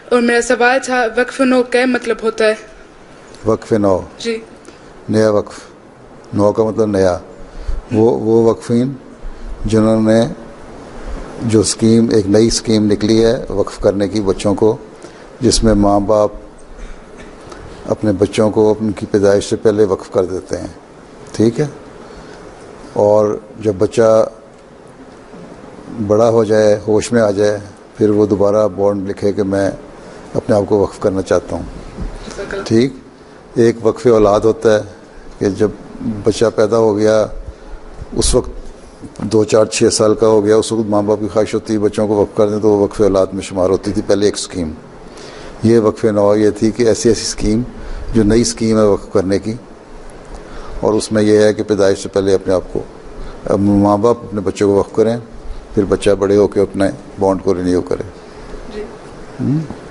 और मेरा सवाल था वक्फ नौ क्या मतलब होता है? वक्फ नौ जी, नया वक्फ, नौ का मतलब नया। वो वक्फीन जिन्होंने जो स्कीम, एक नई स्कीम निकली है वक्फ करने की बच्चों को, जिसमें माँ बाप अपने बच्चों को उनकी पैदाइश से पहले वक्फ कर देते हैं, ठीक है। और जब बच्चा बड़ा हो जाए, होश में आ जाए, फिर वो दोबारा बॉन्ड लिखे कि मैं अपने आप को वक्फ करना चाहता हूँ, ठीक। एक वक्फ औलाद होता है कि जब बच्चा पैदा हो गया, उस वक्त 2, 4, 6 साल का हो गया, उस वक्त माँ बाप की ख्वाहिश होती है बच्चों को वक्फ कर दें, तो वो वक्फ औलाद में शुमार होती थी पहले एक स्कीम। ये वक्फ नौ ये थी कि ऐसी स्कीम जो नई स्कीम है वक्फ करने की, और उसमें यह है कि पैदाइश से पहले अपने आप को माँ बाप अपने बच्चों को वक्फ करें, फिर बच्चा बड़े होकर अपने बॉन्ड को रिन्यू करे।